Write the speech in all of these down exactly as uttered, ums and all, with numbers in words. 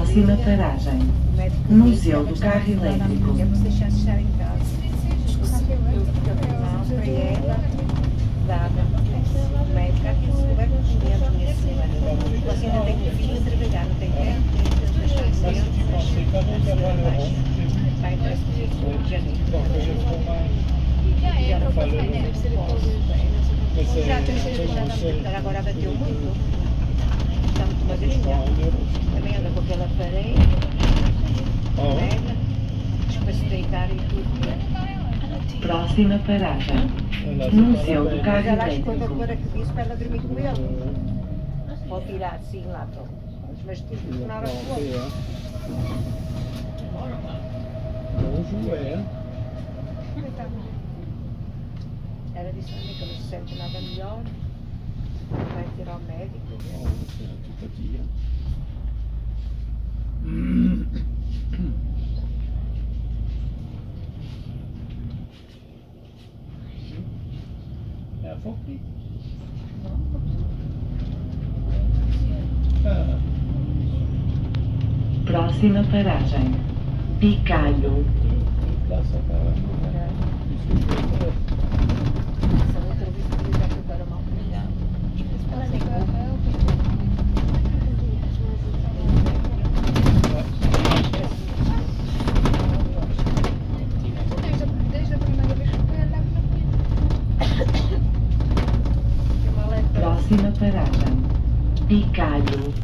Próxima paragem. Museu do Carro Elétrico. É você deixar estar em casa. Eu afinal, para ela, dada o médico, há quem se puder com os clientes nesse semana. Você ainda tem um filho a trabalhar, não tem tempo, tem que deixar de ser, mas vai para esse dia de janeiro. Já não falei, deve ser posso. Já tem sido cuidada, agora bateu muito. Está muito magrinha. Também anda com aquele aparelho. Pega, para se deitar e tudo. Próxima paragem. Museu do Carro Mas ela acho que quando a Elétrico. Clara que disse para ela dormir com ele. Pode tirar assim lá, pô. Mas tudo que nada com o outro. Ela disse a mim que não se sente nada melhor. Vai ter ao médico. Ja, Foki. Próxima paragem. Picalho. Essa outra vez que já ficaram mal cuidados. Ela nem Desde a primeira vez que fui olhar na Próxima paragem. Picalho.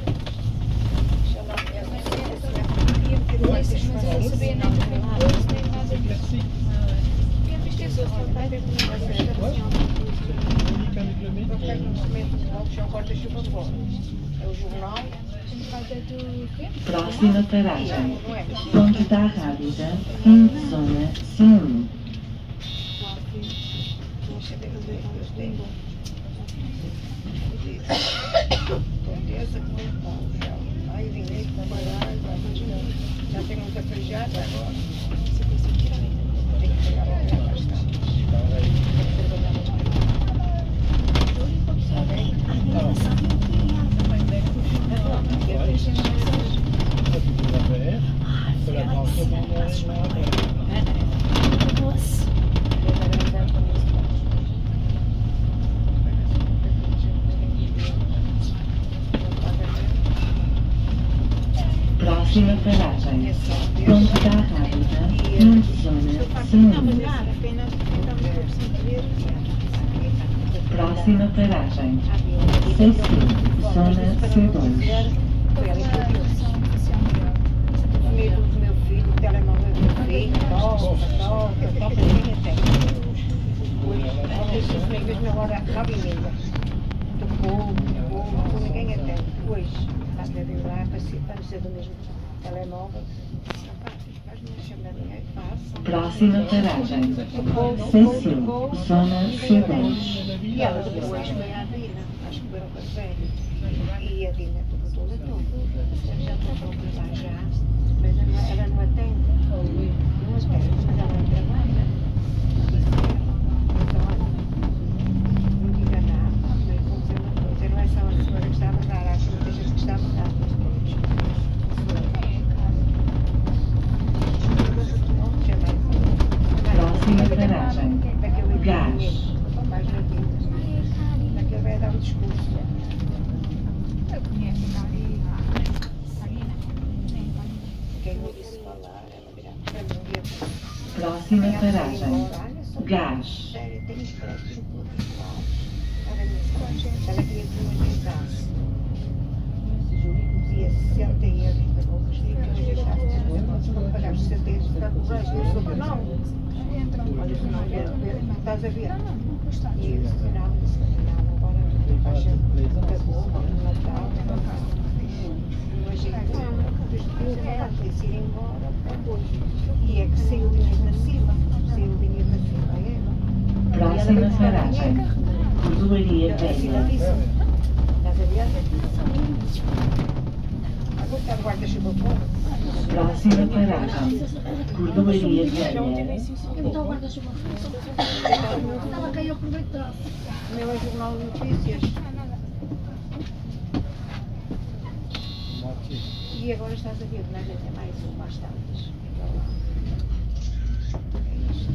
mas eu não sabia nem do que depois, nem nada disso. Eu fiz isso, eu só estava a ver como é que era assim. Não pega um documento de volta, já corta chuva de bola. É o jornal. Por causa do quê? Próxima paragem. Ponte da Rábida. Fim de zona sim. Certeza que não pode. Aí vim aí trabalhar, já tem muita feijada agora. Tem que pegar lá bastante. Tem que trabalhar Próxima paragem. Ponte da Rábida. Fim de zona sim. Próxima paragem. C C. Zona C dois. Medo do meu filho, o telemóvel do meu filho, toca, toca, toca, ninguém atende. Hoje, os amigos na hora, nove e meia. Tocou, tocou, ninguém atende. Hoje, estás a vir lá para ser, para ser do mesmo telemóvel. Faz uma chamadinha e passa. Próxima paragem. C C. Zona C dois. E ela depois foi à Dina, acho que foi ao café. E a Dina perguntou, então, já estou a conversar já, mas ela, ela não atende. Não atende, mas ela não trabalha. Então, olha, não diga nada, mas vou dizer uma coisa, não é só a senhora que está a mandar, há muita gente que está a mandar. Próxima paragem. Gás. Mais na vida. Daquele vai dar um discurso. Eu conheço a Karina. Quem me disse falar, ela virá para mim. Próxima paragem. Gás. Sério, tem que falar de tudo. Ela queria que eu ajudasse. Dizia sessenta euros para poucos dias, que eu deixasse de não pagar os sessenta euros para o resto. Eu sou não. Olha, se não ver, estás a ver? E eu disse, não, disse, não, agora não faixa da boa, no Natal. Hoje é que ela disse ir embora para hoje. E é que saiu o dinheiro da Silva, saiu o dinheiro da Silva, é? Próxima paragem. Cordoaria A Silva Velha. disse, estás a ver? Agora está o guarda-chuva fora. Próxima paragem. Cordoaria Velha. Então o guarda-chuva foi. Ela caiu aproveitar. O meu é Jornal de Notícias. E E agora estás a ver, mas ainda mais uma às tantas. Olha lá. É isto.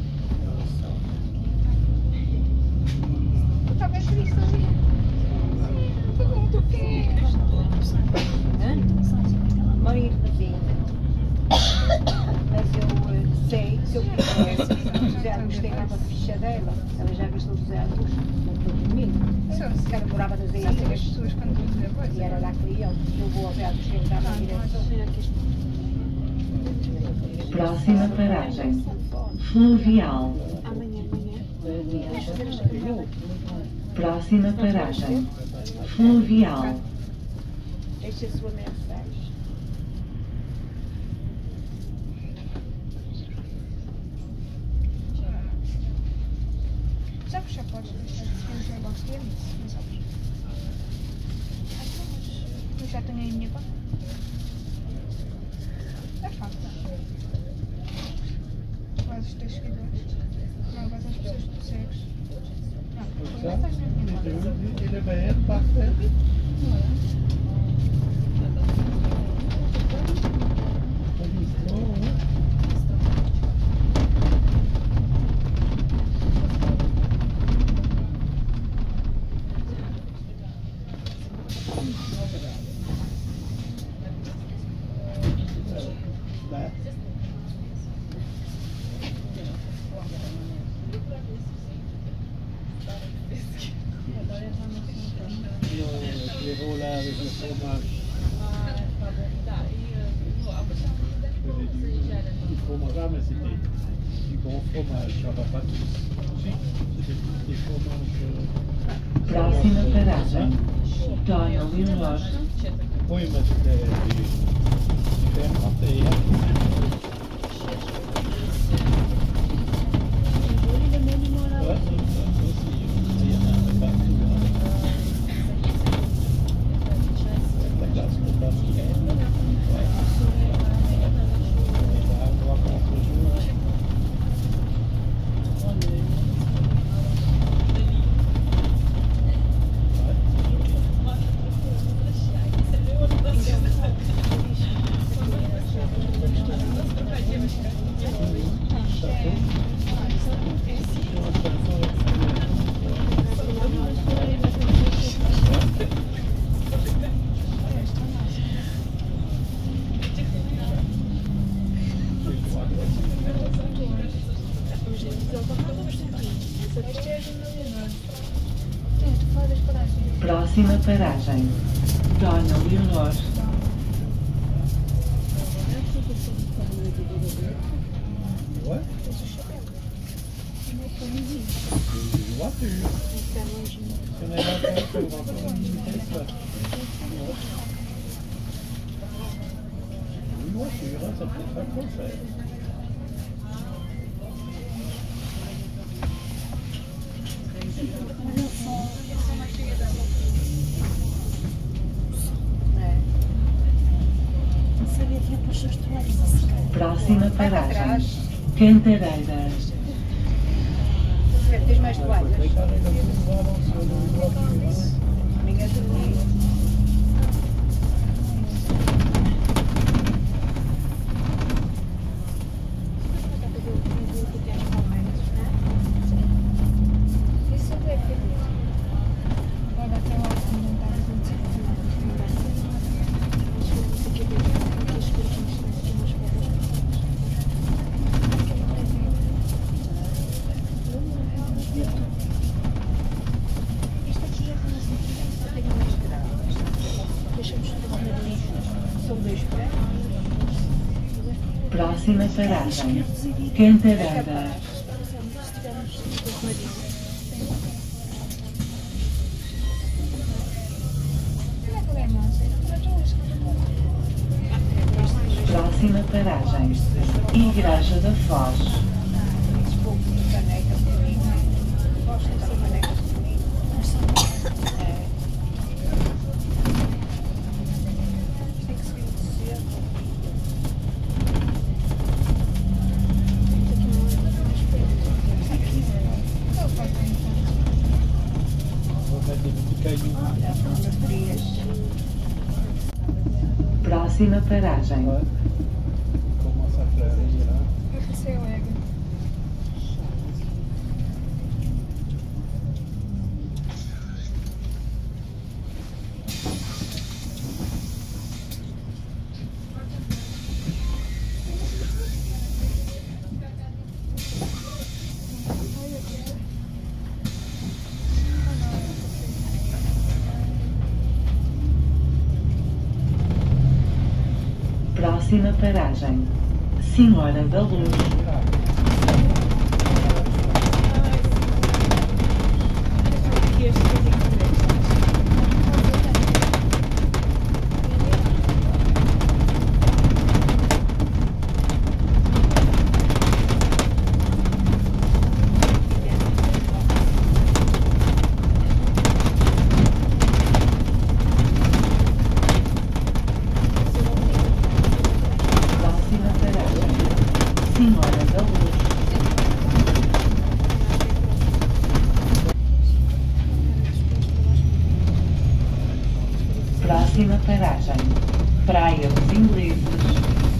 Está bem triste ali. Sim, tu queres. Hã? Maria de vizinha. Mas eu eh, sei, se eu quiser, já gostei lá da ficha dela. Ela já gastou duzentos anos, não foi comigo. Porque ela morava nas Sabes que as ilhas. pessoas quando vão dizer E coisa. era lá que iam. Eu vou ao Beato chegar na direção. Próxima paragem. Fluvial. Amanhã, amanhã. Próxima paragem. Fluvial. Deixa a sua mensagem. Sabes que já podes deixar de ser um negócio de não sabes? Ah, então, mas eu já tenho aí a minha conta. É fácil. Vais os teus seguidores. Não, vais às pessoas que tu segues. Não, não estás na minha conta. Ele vai partir. Les rôles là avec le fromage. Du fromage, mais c'était du bon fromage, ça va pas tous. Si, c'était des fromages. Próxima paragem. Donald e Rocha. Oui, mais c'était du fermenté. Ouais, ça aussi, il y en a partout. La glace pour pas se faire. Ouais. Et là, on voit qu'on se joue. Próxima paragem. Donald e Rocha. Ouais. Une voiture. Si on est là, on va encore une vitesse. Une voiture, hein, ça peut pas trop faire. Próxima paragem. Cantareiras. Tens mais toalhas? Préparez le pouvoir sur le voiture. Ninguém te viu. Isso é que vai dar até lá se não está a dizer isto aqui é como assim, só tenho mais graus. Deixamos tudo na lista. São dois prédios. Próxima paragem. Cantareiras. Se tivermos tudo arrumadinho. Será que é mansa? Eu estou a escrever. Próxima paragem. Igreja da Foz. Esse pouco de caneca comigo. Gosto de caneca comigo. É. Tem que subir de cedo. Eu faço bem. On va mettre des petits cailloux. Olha, fotografias. Próxima Próxima paragem. Ouais. Commence à fleurir là. C'est ouais. Próxima paragem. Senhora da Luz. Próxima paragem. Senhora da Luz. Próxima paragem. Praia dos Ingleses.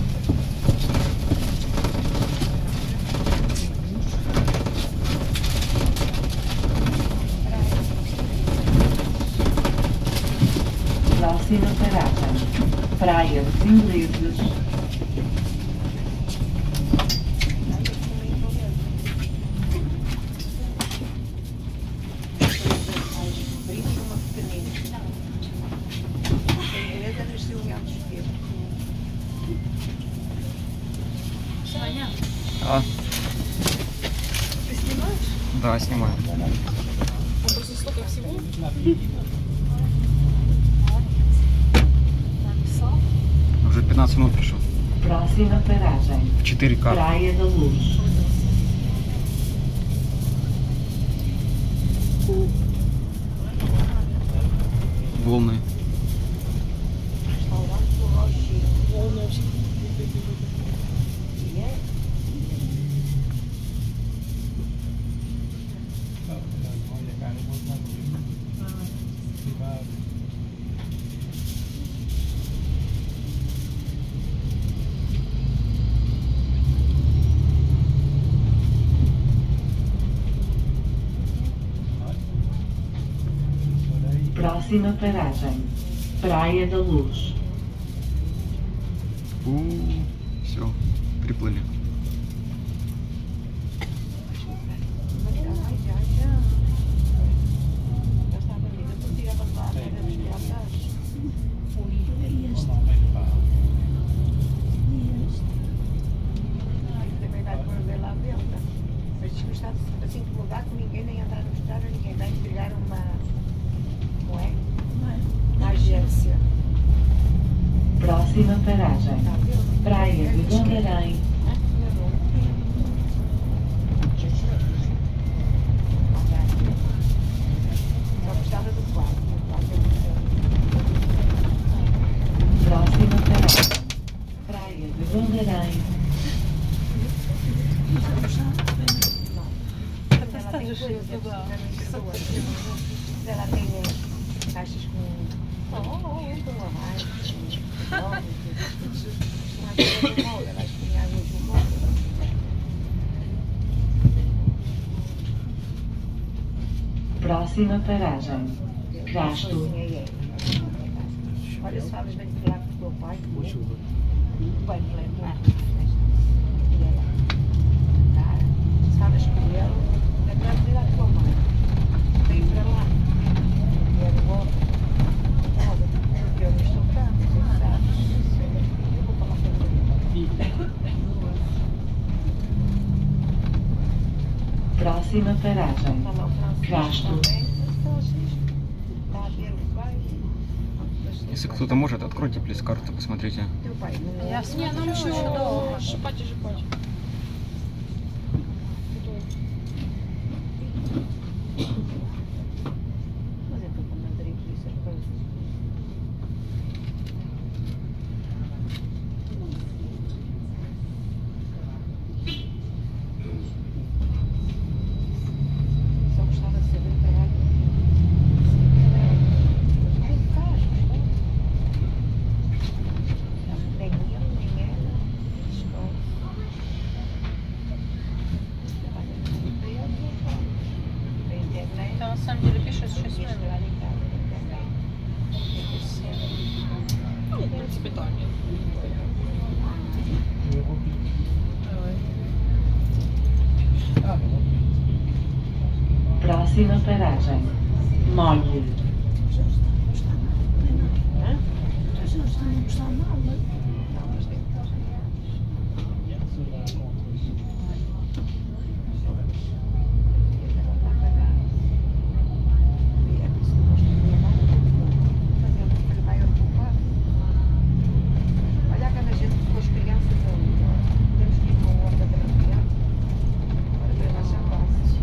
Próxima paragem. Praia dos Ingleses. А. Ты снимаешь? Да, снимаю. Он просто столько всего написал. Уже пятнадцать минут пришел. Próxima paragem. В четыре ка. Praia da Luz. Волны. Волны вообще. Próxima paragem. Praia da Luz. У, все, приплыли. Assim que mudar com ninguém, nem entrar no estádio, ninguém vai entregar uma, não é? Uma agência. Próxima paragem. Praia de Gondarém. Só gostava do quarto. Próxima paragem. Praia de Gondarém. Ela tem coisas, ela tem caixas com com lavagem, com óleo, elas têm água de molho. Próxima paragem. Gasto. Olha, se falas bem de falar com o teu pai, bem, falei, se falas com ele, é para dizer à tua mãe, vem para lá, e ele volta, volta, porque eu não estou cá, você sabe, eu vou falar com ele. Próxima paragem. Fala o francês Gasto. também, francês, está a ver o pai. Если кто-то может, откройте, плиз, карту, посмотрите. Teu pai, não Я не, нам еще шипать и жипать. Mas é para manter aqui essas coisas. Só gostava de saber parar. Ai, faz, gostava. Próxima paragem. Molhe. Hã? Mas eles estão a gostar mal, né? Não, mas tem que estar. Olha quando a gente com as crianças ali, temos que ir com a onda da criança, para ver mais fácil.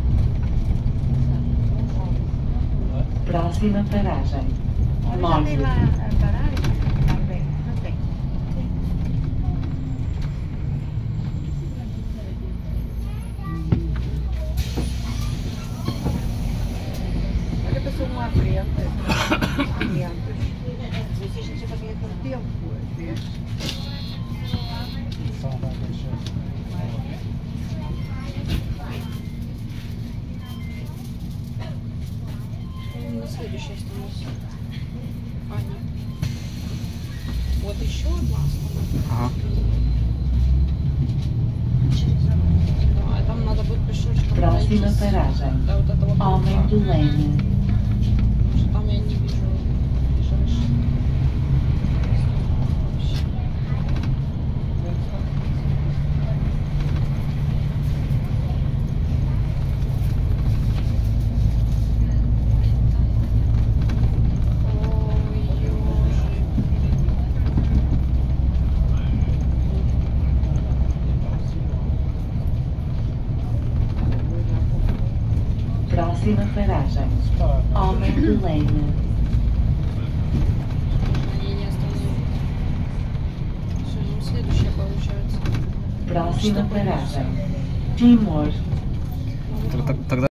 Próxima paragem. Olha, já tem Molhe. lá a paragem? Não tem, não tem. Olha, passou um à frente, clientes. Isso a gente já fazia com tempo, às vezes. Só vai deixar. На следующей становится. Аня. Вот еще одна остановка. Ага. Да, и там надо будет пешочком Próxima пройтись paragem. до вот этого Homem do круга. Leme. Потому что там я не вижу ближайший. Ой, ёжик. Próxima paragem. Homem do Leme. Они не остановят. Все, ну следующая получается. Próxima paragem. Timor. Тогда